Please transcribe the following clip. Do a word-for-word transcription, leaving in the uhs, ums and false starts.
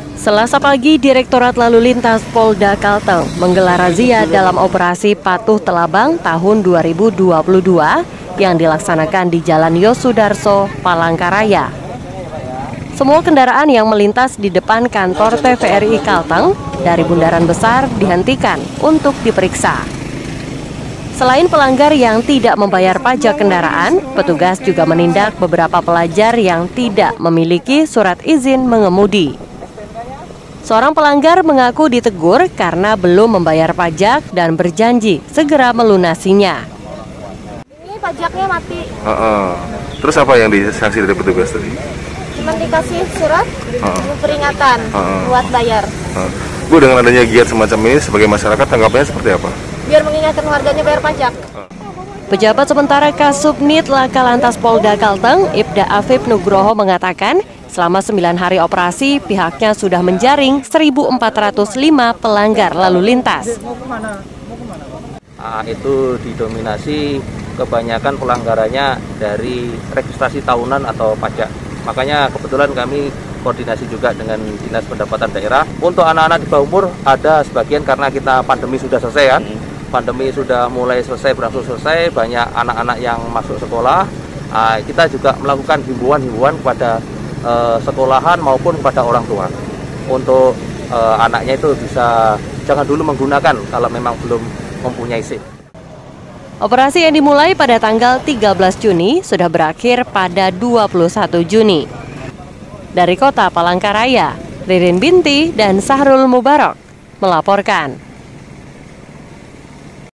Selasa pagi, Direktorat Lalu Lintas Polda Kalteng menggelar razia dalam operasi Patuh Telabang tahun dua ribu dua puluh dua yang dilaksanakan di Jalan Yosudarso, Palangkaraya. Semua kendaraan yang melintas di depan kantor T V R I Kalteng dari Bundaran Besar dihentikan untuk diperiksa. Selain pelanggar yang tidak membayar pajak kendaraan, petugas juga menindak beberapa pelajar yang tidak memiliki surat izin mengemudi. Seorang pelanggar mengaku ditegur karena belum membayar pajak dan berjanji segera melunasinya. Ini pajaknya mati. Uh -uh. Terus apa yang disanksi dari petugas tadi? Cuma dikasih surat uh -uh. peringatan uh -uh. buat bayar. Uh. Bu, dengan adanya giat semacam ini sebagai masyarakat tanggapannya seperti apa? Biar mengingatkan warganya bayar pajak. Uh. Pejabat sementara Kasubnit Laka Lantas Polda Kalteng, Ibda Afif Nugroho mengatakan, selama sembilan hari operasi, pihaknya sudah menjaring seribu empat ratus lima pelanggar lalu lintas. Nah, itu didominasi kebanyakan pelanggarannya dari registrasi tahunan atau pajak. Makanya kebetulan kami koordinasi juga dengan Dinas Pendapatan Daerah. Untuk anak-anak di bawah umur ada sebagian karena kita pandemi sudah selesai kan. Pandemi sudah mulai selesai, berangsur selesai, banyak anak-anak yang masuk sekolah. Nah, kita juga melakukan himbauan-himbauan kepada Uh, sekolahan maupun kepada orang tua untuk uh, anaknya itu bisa jangan dulu menggunakan kalau memang belum mempunyai SIM. Operasi yang dimulai pada tanggal tiga belas Juni sudah berakhir pada dua puluh satu Juni. Dari Kota Palangkaraya, Ririn Binti dan Sahrul Mubarak melaporkan.